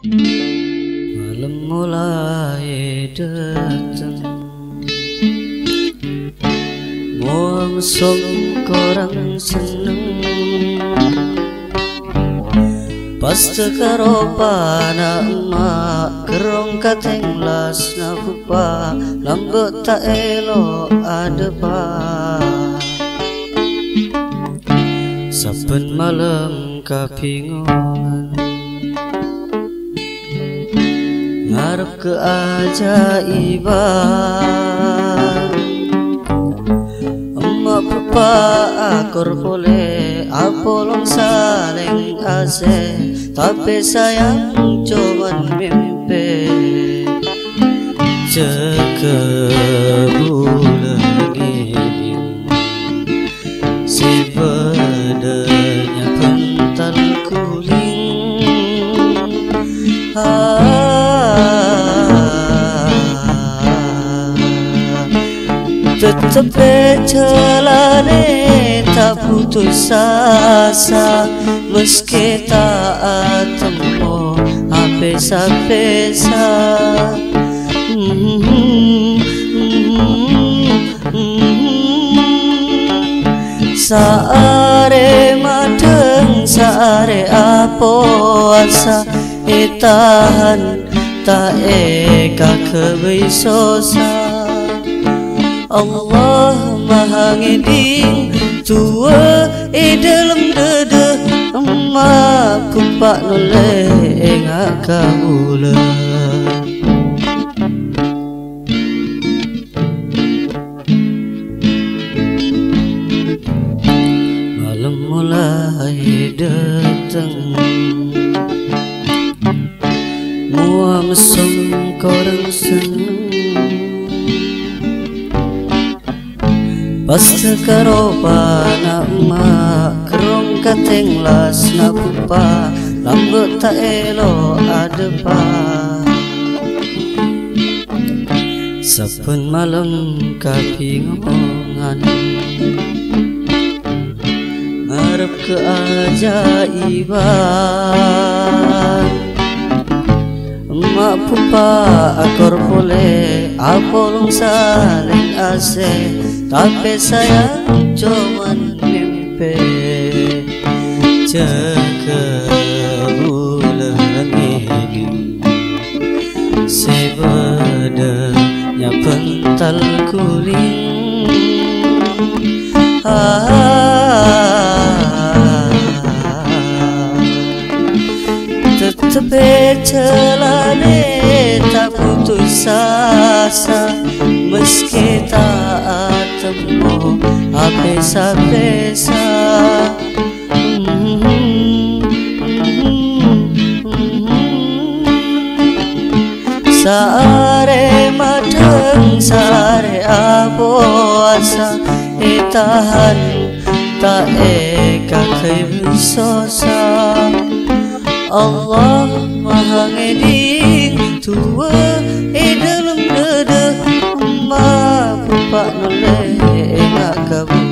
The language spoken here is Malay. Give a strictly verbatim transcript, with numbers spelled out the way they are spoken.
Malam mulai datang, mau mesum korang seneng. Pas tekaro pana emak kerong kateng las na pupa, lambut tak elo ada pa. Saben malam kapingon ngarep keajaiban. Emak pupa akor boleh apolong saling ase, tapi sayang cuman mimpi. Cekebulan giling si bedanya pental kuling. Tetep celane tak putus asa, meski tak temu apesa-pesa. Saare madeng saare apo asa, itahan tak eka kebisosa. Allah maha ngeding tua e dalam dada, emak pupak noleh engak kabula. Malam mulai datang, mua mesum korang seneng. Pas tekaro pana emak kerong kateng las na pupa, lambut tak elo ada pa. Saben malam kapingongan ngarep keajaiban. Emak pupa akor boleh apolong saling ase, tapi sayang cuman mimpi. Cekebulan giling si bedanya pental kuling. Tetep celane tak putus asa, meski tak temu apesa-pesa. Saare madeng saare apo asa, itahan tak eka kebisosa. Allah maha ngeding tua e dalam dada, emak pupak noleh engak kabula.